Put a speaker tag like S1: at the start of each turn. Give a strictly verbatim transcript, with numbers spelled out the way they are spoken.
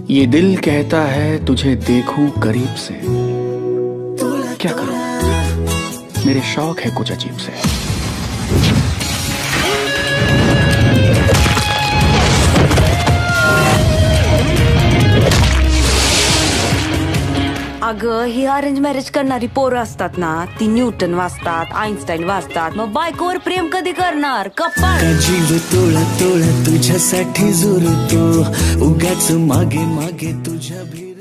S1: ये दिल कहता है तुझे देखूं करीब से, क्या करूं मेरे शौक है कुछ अजीब से।
S2: अगं ही अरेंज मॅरेज करणारी पोरं असतात ना, ती न्यूटन वाचतात, आईन्स्टाईन वाचतात, मग बायकोवर प्रेम कधी करणार? कपाळ
S3: जीव तोळा तोळा तुझ्यासाठी जुरतो, उगाच मागे मागे तुझ्या